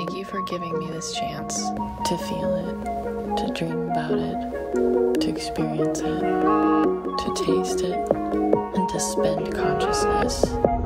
Thank you for giving me this chance to feel it, to dream about it, to experience it, to taste it, and to spend consciousness.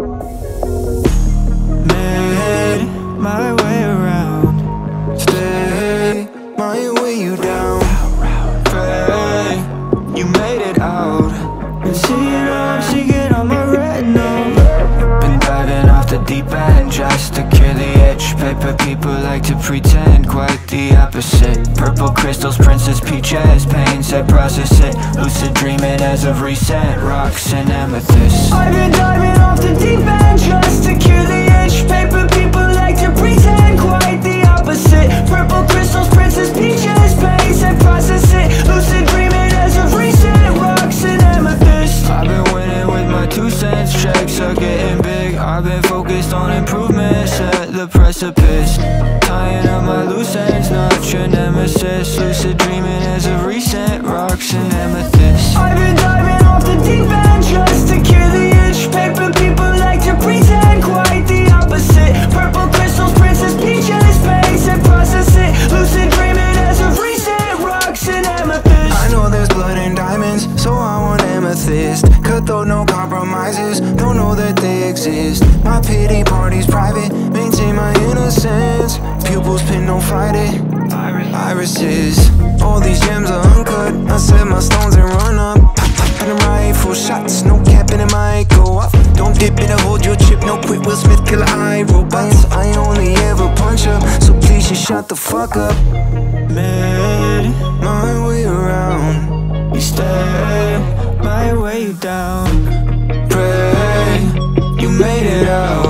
Made my way around, stay, might weigh you down. Pray, you made it out, and see it all, she get on my retinal. Been diving off the deep end just to cure the itch. Paper people like to pretend, quite the opposite. Purple crystals, princess peaches, pain said process it. Lucid dreaming as of recent, rocks and amethyst. I've been diving off the deep end just to cure the itch. Paper people like to pretend, quite the opposite. Purple crystals, princess peaches, pain said process it. Lucid dreaming as of recent, rocks and amethyst. I've been winning with my 2 cents, checks are getting big. I've been focused on improvements at the precipice. Tying up my loose ends, not your nemesis. Lucid dreaming as of recent, rocks and amethyst. I've been diving off the deep end just to cure the itch. Paper people like to pretend, quite the opposite. Purple crystals, princess peaches, pace and process it. Lucid dreaming as of recent, rocks and amethyst. I know there's blood and diamonds, so I want amethyst. Cutthroat, no compromises, don't know that they exist. My pity party's private, maintain my innocence. Pupils pin, don't fight it. Irises, all these gems are uncut. I set my stones and run up. Popping them rifle shots, no capping in my go up. Don't dip in a hold your chip, no quit. Will Smith killer eye robots. I only ever punch up, so please just shut the fuck up. Made my way around, you stay, my way down. Pray, you made it out.